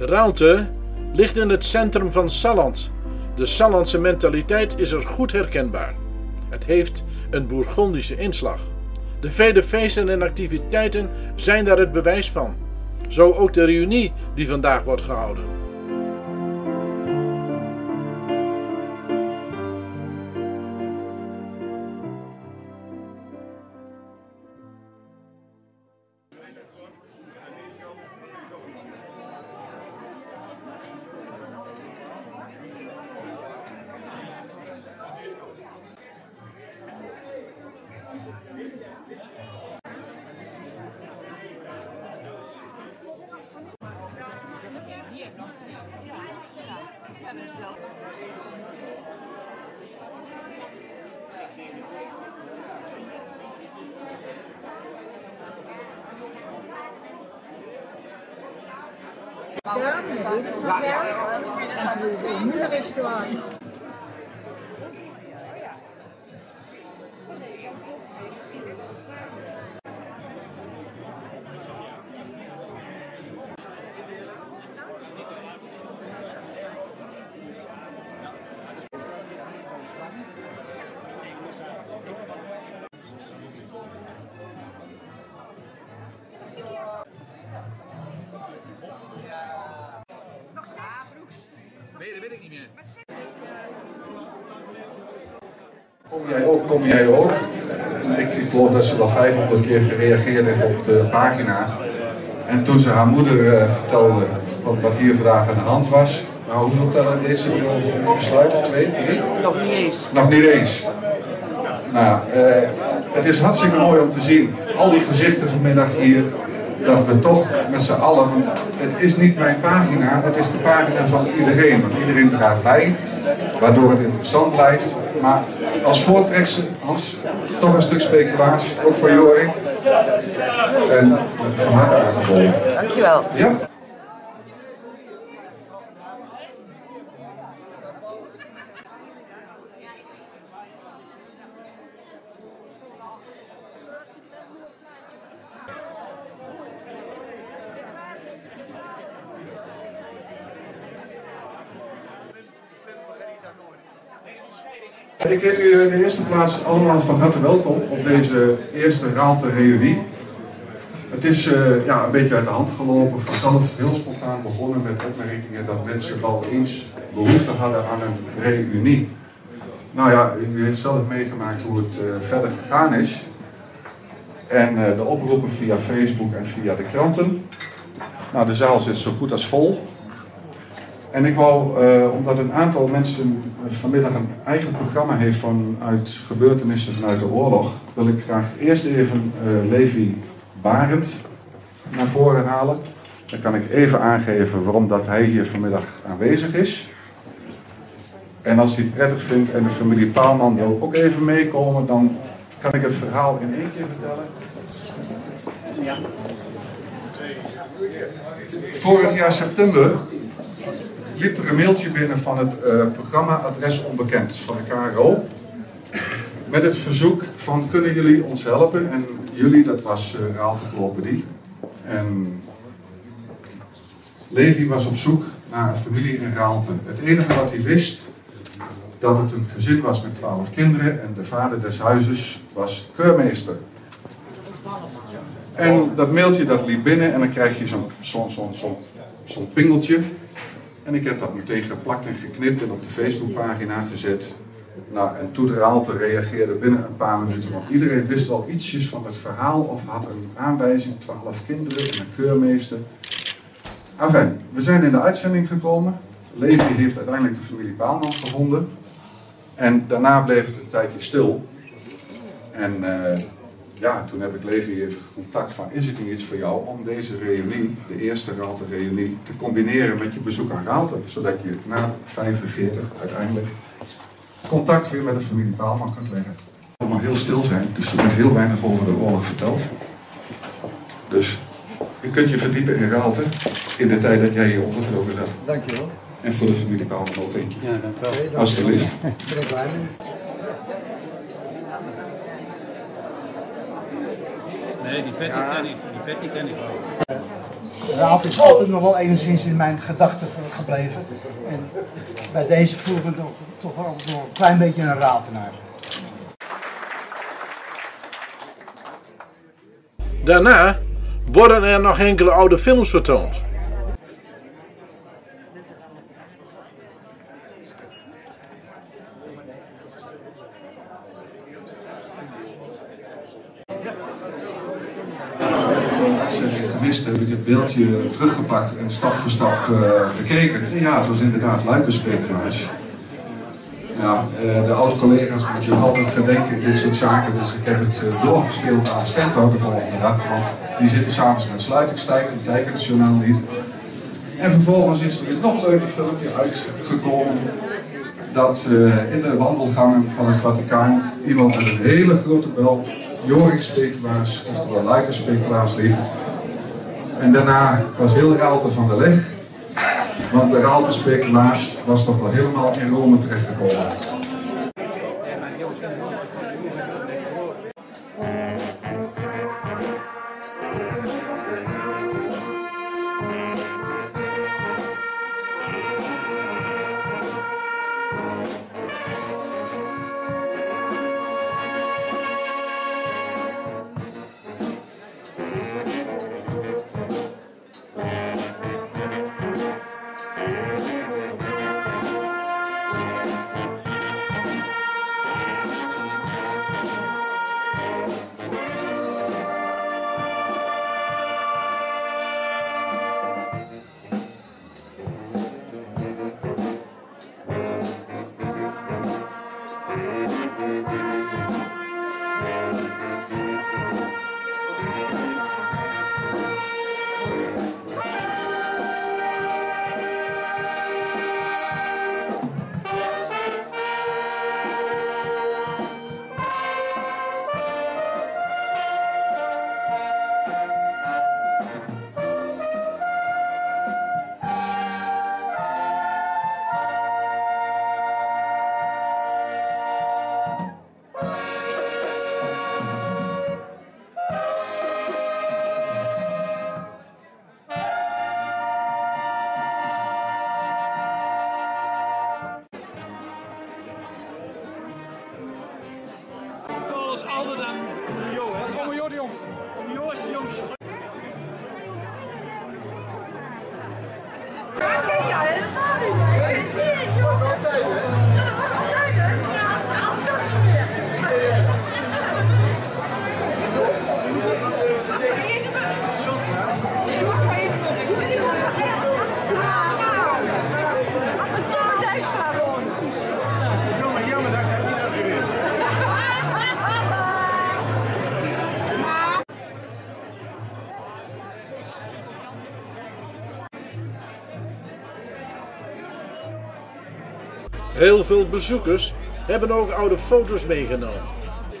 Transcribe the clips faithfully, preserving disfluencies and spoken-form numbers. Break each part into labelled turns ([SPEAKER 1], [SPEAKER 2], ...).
[SPEAKER 1] Raalte ligt in het centrum van Salland. De Sallandse mentaliteit is er goed herkenbaar. Het heeft een Bourgondische inslag. De vele feesten en activiteiten zijn daar het bewijs van. Zo ook de reunie die vandaag wordt gehouden.
[SPEAKER 2] Nee, dat weet ik niet meer.
[SPEAKER 3] Kom jij ook, kom jij ook. Ik geloof dat ze wel vijfhonderd keer gereageerd heeft op de pagina. En toen ze haar moeder uh, vertelde wat hier vandaag aan de hand was. Nou, hoeveel tellen deze over om te besluiten? Twee, drie?
[SPEAKER 4] Nog niet eens.
[SPEAKER 3] Nog niet eens. Nou, uh, het is hartstikke mooi om te zien. Al die gezichten vanmiddag hier. Dat we toch met z'n allen, het is niet mijn pagina, het is de pagina van iedereen. Want iedereen draagt bij, waardoor het interessant blijft. Maar als voortreksel, Hans, toch een stuk speculaas, ook voor Jorik. En van harte aangeboden.
[SPEAKER 4] Dankjewel.
[SPEAKER 3] Ja? Ik heet u in de eerste plaats allemaal van harte welkom op deze eerste Raalte-reunie. Het is uh, ja, een beetje uit de hand gelopen, vanzelf heel spontaan begonnen met opmerkingen dat mensen wel eens behoefte hadden aan een reunie. Nou ja, u heeft zelf meegemaakt hoe het uh, verder gegaan is. En uh, de oproepen via Facebook en via de kranten. Nou, de zaal zit zo goed als vol. En ik wou, uh, omdat een aantal mensen vanmiddag een eigen programma heeft vanuit gebeurtenissen vanuit de oorlog, wil ik graag eerst even uh, Levi Barend naar voren halen. Dan kan ik even aangeven waarom dat hij hier vanmiddag aanwezig is. En als hij het prettig vindt en de familie Paalman wil ook even meekomen, dan kan ik het verhaal in één keer vertellen. Ja. Vorig jaar september liep er een mailtje binnen van het uh, programma Adres Onbekend van de K R O. Met het verzoek van kunnen jullie ons helpen? En jullie, dat was uh, Raalte Clopedie. En Levi was op zoek naar een familie in Raalte. Het enige wat hij wist, dat het een gezin was met twaalf kinderen en de vader des huizes was keurmeester. En dat mailtje dat liep binnen en dan krijg je zo'n zo'n zo'n zo'n zo'n pingeltje. En ik heb dat meteen geplakt en geknipt en op de Facebookpagina gezet. Nou, en toen Raalte reageerde binnen een paar minuten, want iedereen wist wel ietsjes van het verhaal of had een aanwijzing, twaalf kinderen en een keurmeester. Enfin, we zijn in de uitzending gekomen. Levi heeft uiteindelijk de familie Paalman gevonden. En daarna bleef het een tijdje stil. En uh, ja, toen heb ik Levi even contact van, is het niet iets voor jou om deze reunie, de eerste Raalte-reunie, te combineren met je bezoek aan Raalte, zodat je na vijfenveertig uiteindelijk contact weer met de familie Paalman kunt leggen. Het moet maar heel stil zijn, dus er wordt heel weinig over de oorlog verteld. Dus je kunt je verdiepen in Raalte in de tijd dat jij hier ondergelopen zat.
[SPEAKER 5] Dankjewel.
[SPEAKER 3] En voor de familie Paalman ook eentje.
[SPEAKER 5] Ja, dankjewel.
[SPEAKER 3] Alsjeblieft.
[SPEAKER 5] Ik ben er blij mee.
[SPEAKER 2] Nee, die Patty ken ik. Die Patty ken ik wel. De Raalte is altijd nog wel enigszins in mijn gedachten gebleven. En bij deze voel ik me toch, toch wel nog een klein beetje een Raaltenaar.
[SPEAKER 1] Daarna worden er nog enkele oude films vertoond.
[SPEAKER 3] Gemist heb ik het beeldje teruggepakt en stap voor stap uh, bekeken. En ja, het was inderdaad luikenspeculaas. Ja, uh, de oude collega's moet je altijd gedenken in dit soort zaken, dus ik heb het uh, doorgespeeld aan Stento de volgende dag, want die zitten s'avonds met sluitingstijd, die kijken het journaal niet. En vervolgens is er een nog leuker filmpje uitgekomen dat uh, in de wandelgangen van het Vaticaan iemand met een hele grote bel Jorik-speculaas, oftewel luikenspeculaas liep. En daarna was heel Raalte van de leg, want de Raalte-speculaas was toch wel helemaal in Rome terechtgekomen.
[SPEAKER 4] Ouder dan Jo, hè? Ome Jo de jongste. Ome Jo is de jongste.
[SPEAKER 5] Dat ken je helemaal niet. Dat was altijd, hè? Dat was altijd, hè? Als dat niet meer.
[SPEAKER 1] Heel veel bezoekers hebben ook oude foto's meegenomen.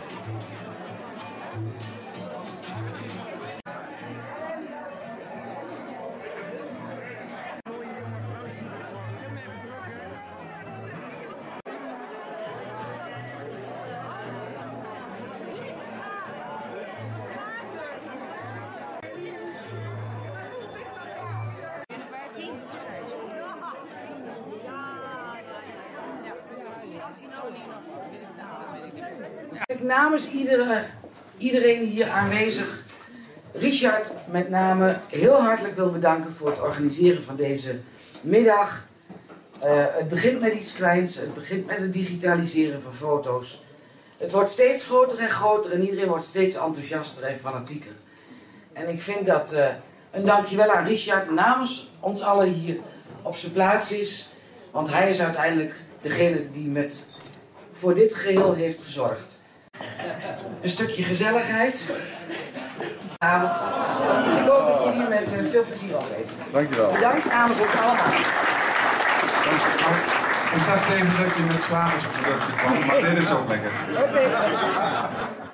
[SPEAKER 6] Ik namens iedere, iedereen hier aanwezig, Richard met name, heel hartelijk wil bedanken voor het organiseren van deze middag. Uh, het begint met iets kleins, het begint met het digitaliseren van foto's. Het wordt steeds groter en groter en iedereen wordt steeds enthousiaster en fanatieker. En ik vind dat uh, een dankjewel aan Richard namens ons allen hier op zijn plaats is. Want hij is uiteindelijk degene die met, voor dit geheel heeft gezorgd. Een stukje gezelligheid. Avond. Dus ik hoop dat jullie met uh, veel plezier opeten.
[SPEAKER 3] Dankjewel.
[SPEAKER 6] Bedankt aan ons allemaal.
[SPEAKER 3] Ik dacht even dat je met slagersproducten kwam, maar dit is ook lekker.
[SPEAKER 6] Oké.